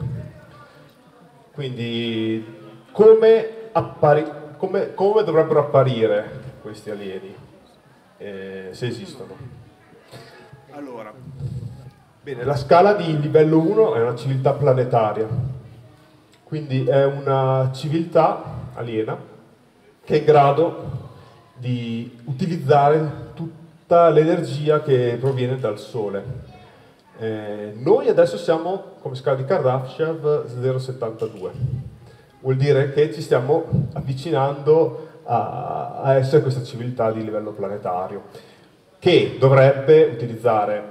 Quindi come dovrebbero apparire questi alieni, se esistono. Allora, bene, la scala di livello 1 è una civiltà planetaria, quindi è una civiltà aliena che è in grado di utilizzare tutta l'energia che proviene dal Sole. Noi adesso siamo, come scala di Kardashev, 0,72. Vuol dire che ci stiamo avvicinando a essere questa civiltà di livello planetario, che dovrebbe utilizzare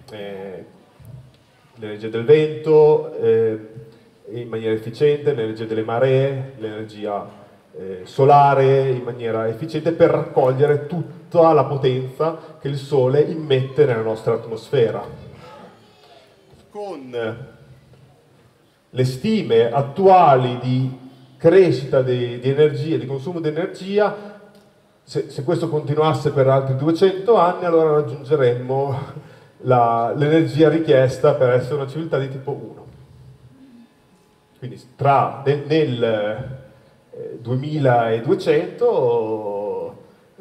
l'energia del vento in maniera efficiente, l'energia delle maree, l'energia solare in maniera efficiente per raccogliere tutta la potenza che il Sole immette nella nostra atmosfera. Con le stime attuali di crescita di energia, di consumo di energia, se questo continuasse per altri 200 anni, allora raggiungeremmo l'energia richiesta per essere una civiltà di tipo 1. Quindi nel 2200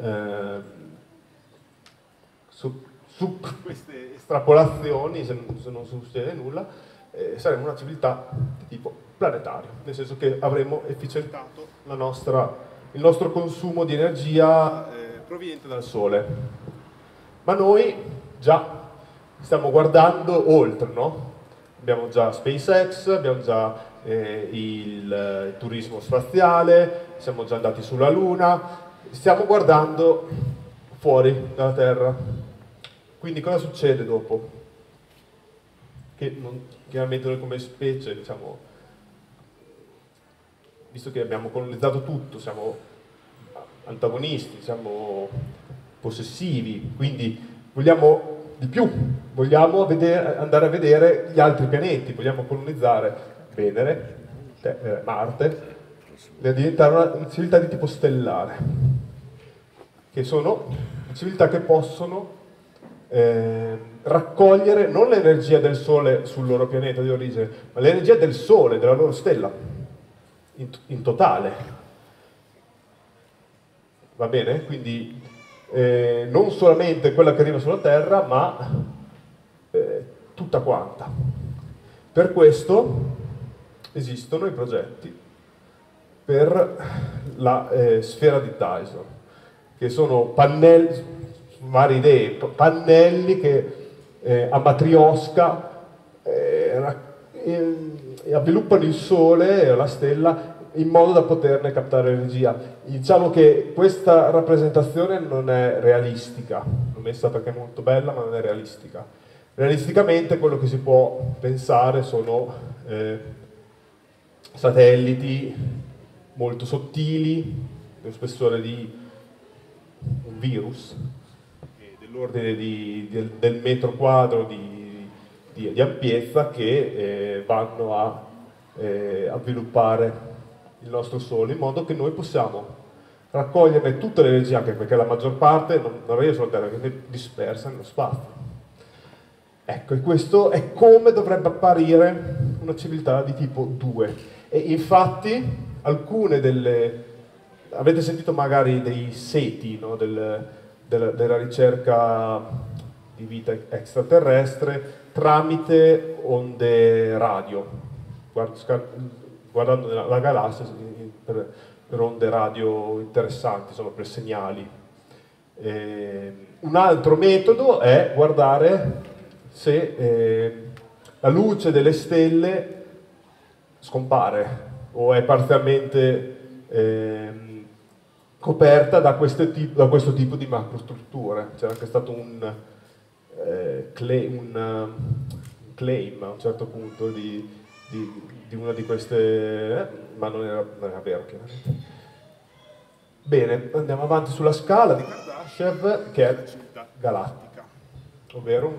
su queste estrapolazioni, se non succede nulla, saremo una civiltà di tipo planetario, nel senso che avremo efficientato il nostro consumo di energia proveniente dal Sole. Ma noi già stiamo guardando oltre, no? Abbiamo già SpaceX, abbiamo già il turismo spaziale, siamo già andati sulla Luna, stiamo guardando fuori dalla Terra. Quindi cosa succede dopo? Che chiaramente noi come specie, diciamo, visto che abbiamo colonizzato tutto, siamo antagonisti, siamo possessivi, quindi vogliamo di più, vogliamo andare a vedere gli altri pianeti, vogliamo colonizzare Venere, Marte, per diventare una civiltà di tipo stellare, che sono civiltà che possono raccogliere non l'energia del Sole sul loro pianeta di origine, ma l'energia del Sole, della loro stella, in totale. Va bene? Quindi non solamente quella che arriva sulla Terra, ma tutta quanta. Per questo esistono i progetti per la sfera di Dyson, che sono pannelli, varie idee, pannelli che a matriosca avviluppano il Sole e la stella in modo da poterne captare energia. Diciamo che questa rappresentazione non è realistica, l'ho messa perché è molto bella, ma non è realistica. Realisticamente quello che si può pensare sono satelliti molto sottili, dello spessore di un virus, dell'ordine del metro quadro di di ampiezza che vanno a sviluppare il nostro Sole, in modo che noi possiamo raccoglierne tutte le energie, anche perché la maggior parte non arriva sulla Terra, viene dispersa nello spazio. Ecco, e questo è come dovrebbe apparire una civiltà di tipo 2. E infatti alcune delle... avete sentito magari dei seti, no? Della ricerca di vita extraterrestre tramite onde radio, guardando la galassia per onde radio interessanti, insomma per segnali. Un altro metodo è guardare se la luce delle stelle scompare o è parzialmente coperta da questo tipo di macrostrutture. C'era anche stato un claim a un certo punto di una di queste, ma non era vero chiaramente. Bene, andiamo avanti sulla scala di Kardashev, che è la civiltà galattica, ovvero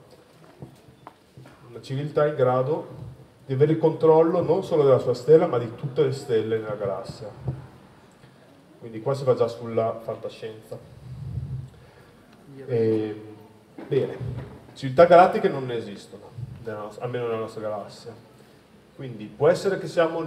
una civiltà in grado di avere il controllo non solo della sua stella, ma di tutte le stelle nella galassia. Quindi qua si va già sulla fantascienza. Bene, civiltà galattiche non ne esistono, almeno nella nostra galassia. Quindi può essere che siamo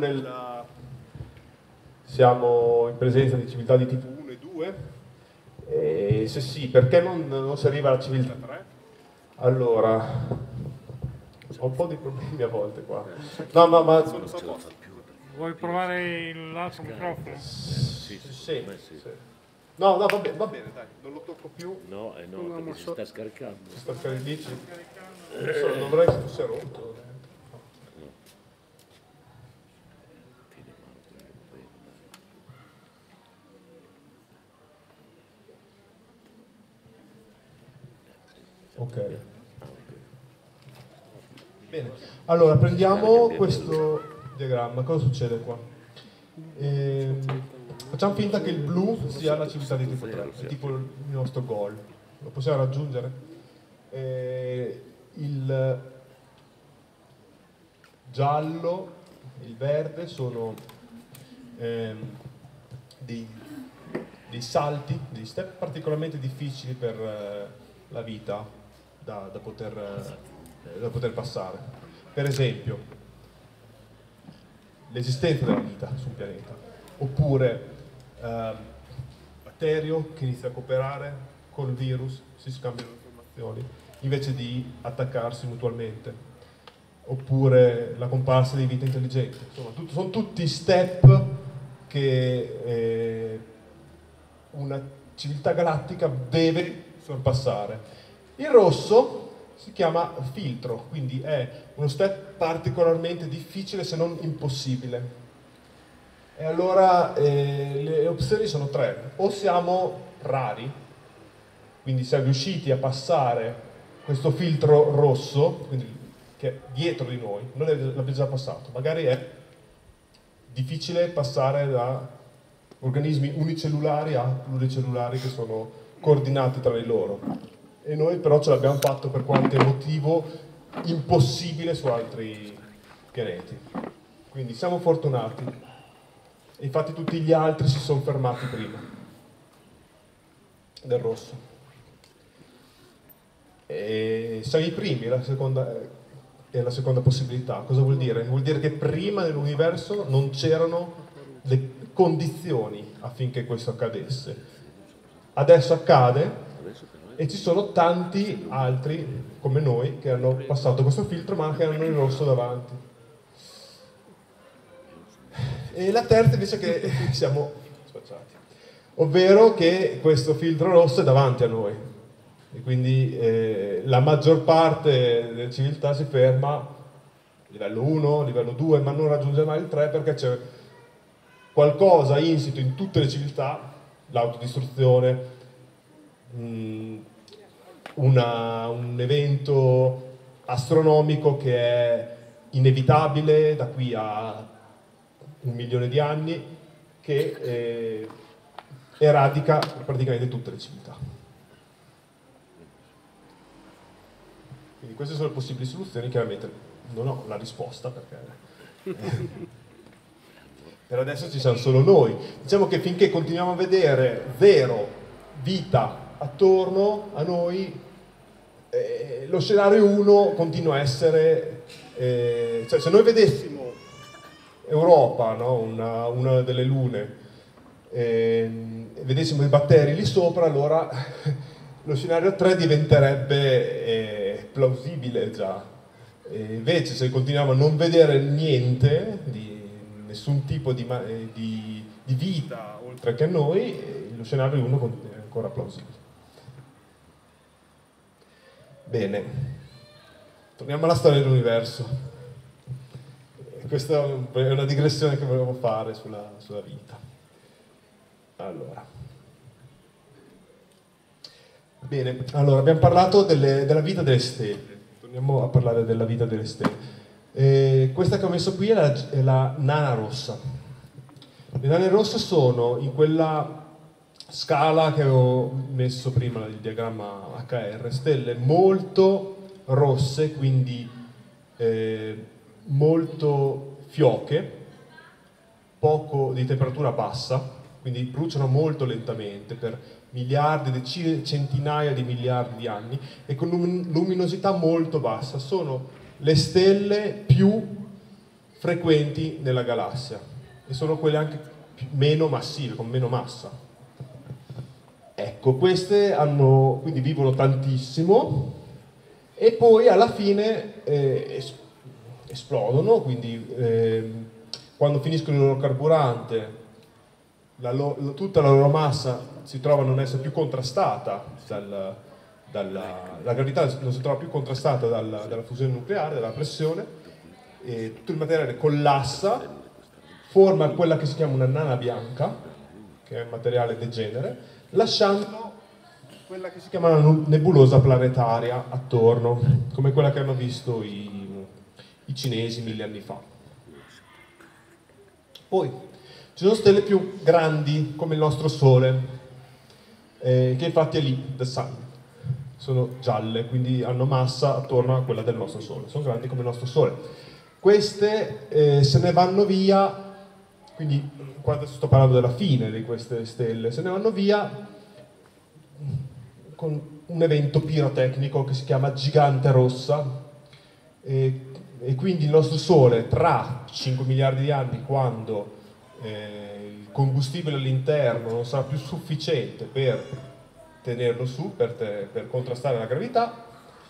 in presenza di civiltà di tipo 1 e 2? E se sì, perché non si arriva alla civiltà 3? Allora, ho un po' di problemi a volte qua. No, ma sono a posto. Vuoi provare l'altro microfono? Sì. No, va bene, dai, non lo tocco più. No, perché si sta scaricando. Si sta scaricando. Non vorrei che fosse rotto. Ok. Bene, allora prendiamo questo diagramma. Cosa succede qua? Facciamo finta che il blu sia la civiltà di tipo 3, è tipo il nostro goal. Lo possiamo raggiungere? Il giallo, il verde sono dei salti, degli step particolarmente difficili per la vita da poter passare. Per esempio, l'esistenza della vita su un pianeta, oppure batterio che inizia a cooperare col virus, si scambiano informazioni invece di attaccarsi mutualmente, oppure la comparsa di vita intelligente. Insomma, sono tutti step che una civiltà galattica deve sorpassare. Il rosso si chiama filtro, quindi è uno step particolarmente difficile se non impossibile. E allora le opzioni sono tre: o siamo rari, quindi siamo riusciti a passare questo filtro rosso, quindi che è dietro di noi, noi l'abbiamo già passato, magari è difficile passare da organismi unicellulari a pluricellulari che sono coordinati tra di loro, e noi però ce l'abbiamo fatto per qualche motivo impossibile su altri pianeti. Quindi siamo fortunati, e infatti tutti gli altri si sono fermati prima del rosso. E siamo i primi, è la seconda possibilità. Cosa vuol dire? Vuol dire che prima nell'universo non c'erano le condizioni affinché questo accadesse. Adesso accade e ci sono tanti altri come noi che hanno passato questo filtro ma che hanno il rosso davanti. E la terza invece che siamo spacciati, ovvero che questo filtro rosso è davanti a noi. E quindi la maggior parte delle civiltà si ferma livello 1, livello 2, ma non raggiunge mai il 3 perché c'è qualcosa insito in tutte le civiltà, l'autodistruzione, un evento astronomico che è inevitabile da qui a 1 milione di anni, che eradica praticamente tutte le civiltà. Quindi queste sono le possibili soluzioni, chiaramente non ho la risposta perché per adesso ci siamo solo noi. Diciamo che finché continuiamo a vedere zero vita attorno a noi, lo scenario 1 continua a essere, cioè se noi vedessimo Europa, no? una delle lune, vedessimo i batteri lì sopra, allora lo scenario 3 diventerebbe plausibile già. Invece se continuiamo a non vedere niente, nessun tipo di vita oltre che noi, lo scenario 1 è ancora plausibile. Bene, torniamo alla storia dell'universo. Questa è una digressione che volevo fare sulla vita. Allora. Bene, allora abbiamo parlato della vita delle stelle. Torniamo a parlare della vita delle stelle. Questa che ho messo qui è la nana rossa. Le nane rosse sono in quella scala che ho messo prima, il diagramma HR, stelle molto rosse, quindi molto fioche, poco di temperatura bassa, quindi bruciano molto lentamente per miliardi, centinaia di miliardi di anni e con luminosità molto bassa. Sono le stelle più frequenti nella galassia e sono quelle anche meno massive, con meno massa. Ecco, queste quindi vivono tantissimo e poi alla fine esplodono, quindi quando finiscono il loro carburante tutta la loro massa si trova a non essere più contrastata la gravità non si trova più contrastata dalla fusione nucleare, dalla pressione, e tutto il materiale collassa, forma quella che si chiama una nana bianca, che è un materiale degenere, lasciando quella che si chiama una nebulosa planetaria attorno, come quella che hanno visto i cinesi 1000 anni fa. Poi ci sono stelle più grandi, come il nostro Sole, che infatti è lì, The Sun. Sono gialle, quindi hanno massa attorno a quella del nostro Sole. Sono grandi come il nostro Sole. Queste se ne vanno via, quindi quando sto parlando della fine di queste stelle, se ne vanno via con un evento pirotecnico che si chiama gigante rossa, e quindi il nostro Sole tra 5 miliardi di anni, quando il combustibile all'interno non sarà più sufficiente per tenerlo su, per contrastare la gravità,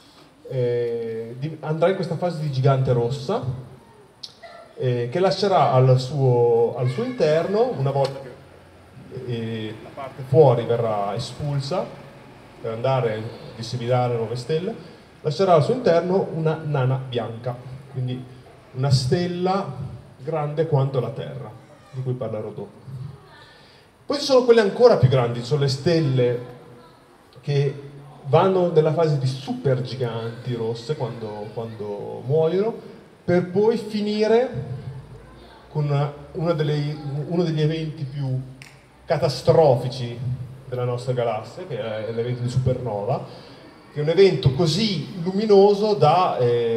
andrà in questa fase di gigante rossa che lascerà al suo interno, una volta che la parte fuori verrà espulsa per andare a disseminare nuove stelle, lascerà al suo interno una nana bianca, quindi una stella grande quanto la Terra, di cui parlerò dopo. Poi ci sono quelle ancora più grandi, sono le stelle che vanno nella fase di supergiganti rosse quando muoiono, per poi finire con uno degli eventi più catastrofici della nostra galassia, che è l'evento di supernova, che è un evento così luminoso da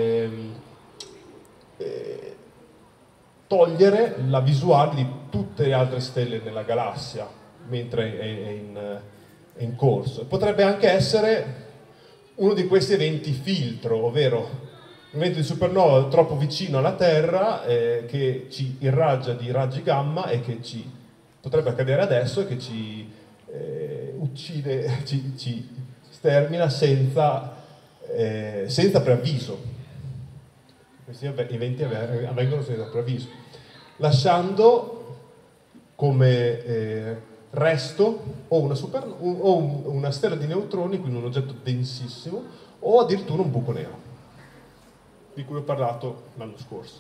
togliere la visuale di tutte le altre stelle nella galassia mentre è in corso. Potrebbe anche essere uno di questi eventi filtro, ovvero un evento di supernova troppo vicino alla Terra che ci irraggia di raggi gamma e che potrebbe accadere adesso e che ci uccide, ci stermina senza preavviso. Questi eventi avvengono senza preavviso, lasciando come resto o una stella di neutroni, quindi un oggetto densissimo, o addirittura un buco nero, di cui ho parlato l'anno scorso.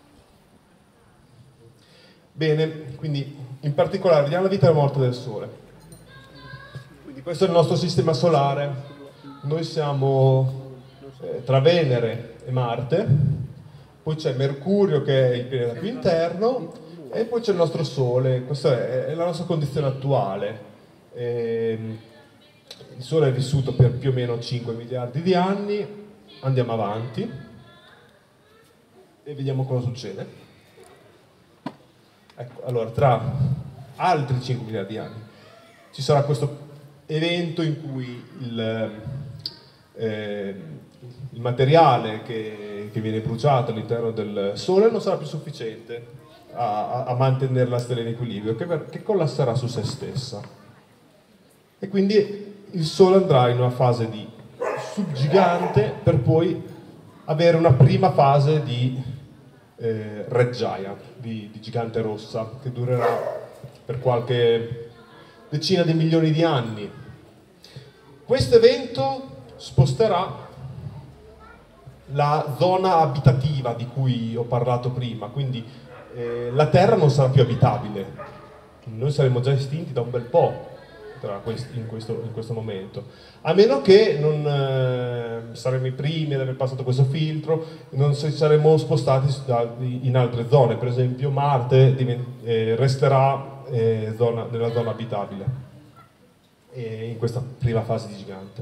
Bene, quindi in particolare vediamo la vita e la morte del Sole. Quindi questo è il nostro sistema solare. Noi siamo tra Venere e Marte, poi c'è Mercurio che è il pianeta più interno, e poi c'è il nostro Sole. Questa è la nostra condizione attuale. Il Sole è vissuto per più o meno 5 miliardi di anni, andiamo avanti e vediamo cosa succede. Ecco, allora, tra altri 5 miliardi di anni ci sarà questo evento in cui il materiale che viene bruciato all'interno del Sole non sarà più sufficiente a mantenere la stella in equilibrio, che collasserà su se stessa. E quindi il Sole andrà in una fase di subgigante per poi avere una prima fase di red giant, di gigante rossa, che durerà per qualche decina di milioni di anni. Questo evento sposterà la zona abitativa di cui ho parlato prima, quindi la Terra non sarà più abitabile. Noi saremo già estinti da un bel po' in questo momento, a meno che non saremo i primi ad aver passato questo filtro, non saremo spostati in altre zone. Per esempio Marte resterà nella zona abitabile in questa prima fase di gigante.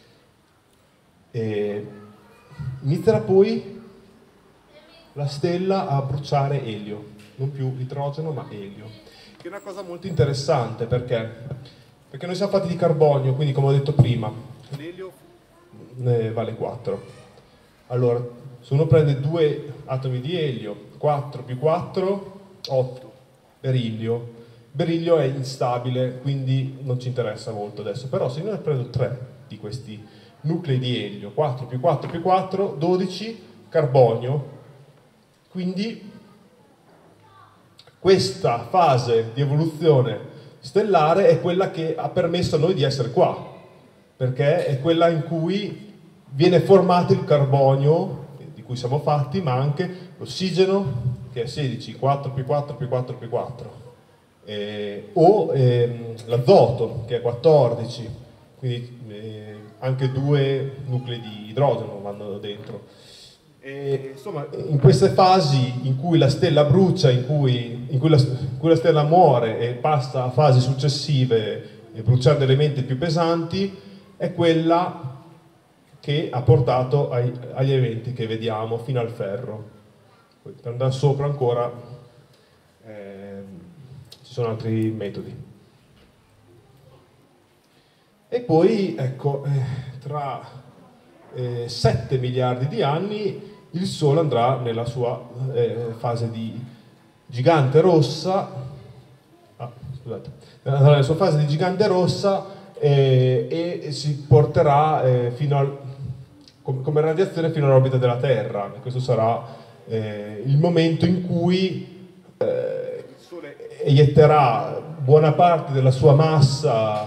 Inizierà poi la stella a bruciare elio, non più idrogeno ma elio, che è una cosa molto interessante perché noi siamo fatti di carbonio, quindi come ho detto prima, l'elio ne vale 4. Allora, se uno prende 2 atomi di elio, 4 più 4, 8, berillio. Berillio è instabile, quindi non ci interessa molto adesso, però se io ne prendo 3 di questi nuclei di elio, 4 più 4 più 4, 12, carbonio, quindi questa fase di evoluzione stellare è quella che ha permesso a noi di essere qua, perché è quella in cui viene formato il carbonio di cui siamo fatti, ma anche l'ossigeno, che è 16, 4 più 4 più 4 più 4, o l'azoto, che è 14, quindi anche 2 nuclei di idrogeno vanno dentro. Insomma, in queste fasi in cui la stella brucia, in cui la stella muore e passa a fasi successive bruciando elementi più pesanti, è quella che ha portato agli elementi che vediamo fino al ferro. Poi, per andare sopra ancora ci sono altri metodi. E poi, ecco, tra 7 miliardi di anni il Sole andrà nella sua fase di gigante rossa, nella sua fase di gigante rossa e si porterà come radiazione fino all'orbita della Terra. Questo sarà il momento in cui il Sole eietterà buona parte della sua massa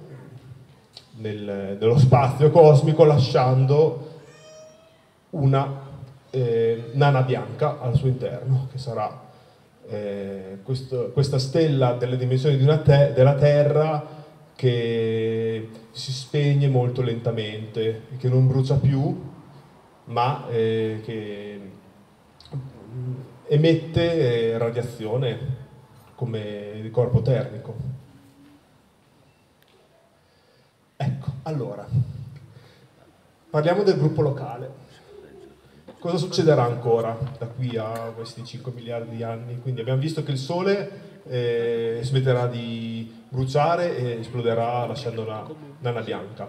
nello spazio cosmico, lasciando una nana bianca al suo interno, che sarà questa stella delle dimensioni della Terra, che si spegne molto lentamente, che non brucia più, ma che emette radiazione come corpo termico. Ecco, allora, parliamo del gruppo locale. Cosa succederà ancora da qui a questi 5 miliardi di anni? Quindi abbiamo visto che il Sole smetterà di bruciare e esploderà lasciando una nana bianca.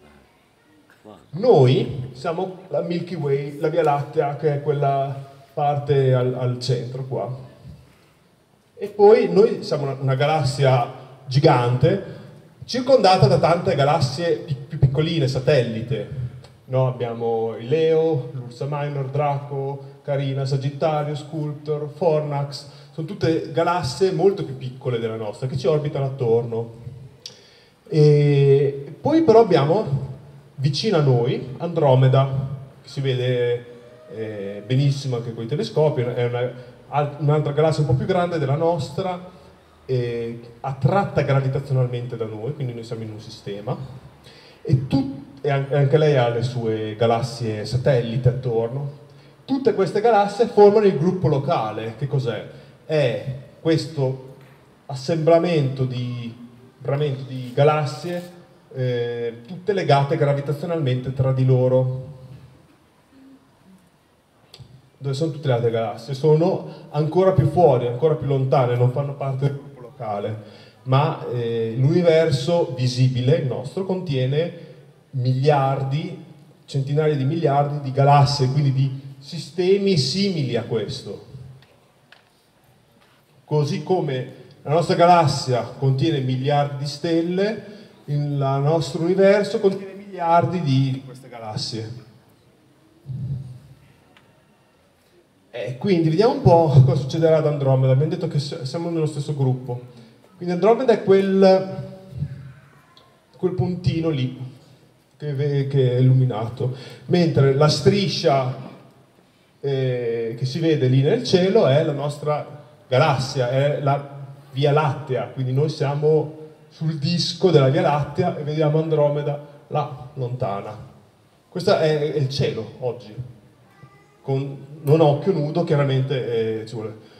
Noi siamo la Milky Way, la Via Lattea, che è quella parte al centro qua. E poi noi siamo una galassia gigante, circondata da tante galassie più piccoline, satellite. No, abbiamo il Leo, l'Ursa Minor, Draco, Carina, Sagittario, Sculptor, Fornax. Sono tutte galassie molto più piccole della nostra, che ci orbitano attorno. E poi però abbiamo vicino a noi Andromeda, che si vede benissimo anche con i telescopi, è un'altra galassia un po' più grande della nostra, attratta gravitazionalmente da noi, quindi noi siamo in un sistema, e anche lei ha le sue galassie satellite attorno. Tutte queste galassie formano il gruppo locale. Che cos'è? È questo assemblamento di galassie tutte legate gravitazionalmente tra di loro. dove sono tutte le altre galassie, sono ancora più fuori, ancora più lontane, non fanno parte del gruppo locale, ma l'universo visibile, il nostro, contiene miliardi, centinaia di miliardi di galassie, quindi di sistemi simili a questo. Così come la nostra galassia contiene miliardi di stelle, il nostro universo contiene miliardi di queste galassie. Quindi vediamo un po' cosa succederà ad Andromeda. Abbiamo detto che siamo nello stesso gruppo. Quindi Andromeda è quel puntino lì che è illuminato, mentre la striscia che si vede lì nel cielo è la nostra galassia, è la Via Lattea, quindi noi siamo sul disco della Via Lattea e vediamo Andromeda là lontana. Questo è il cielo oggi, non a occhio nudo, chiaramente ci vuole